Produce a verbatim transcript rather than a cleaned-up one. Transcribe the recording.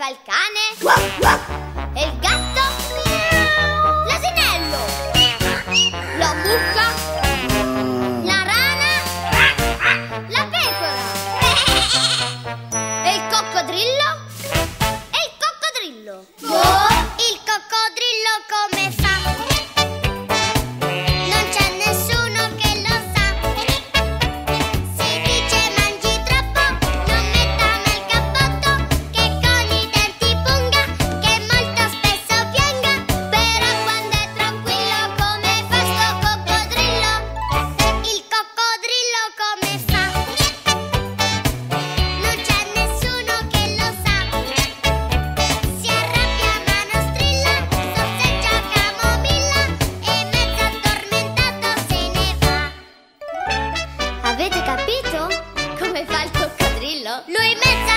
fa il cane? E il gatto? L'asinello? La mucca? La rana? La pecora? E il coccodrillo? E il coccodrillo? Oh. Il coccodrillo come fa? Non c'è nessuno che lo sa. Si dice mangi troppo, non metta nel cappotto, che con i denti punga, che molto spesso pianga. Però quando è tranquillo come fa sto coccodrillo? Il coccodrillo come fa? Non c'è nessuno che lo sa. Si arrabbia ma non strilla, sorseggia camomilla e mezzo addormentato se ne va. Avete capito come fa il coccodrillo? Lui mezzo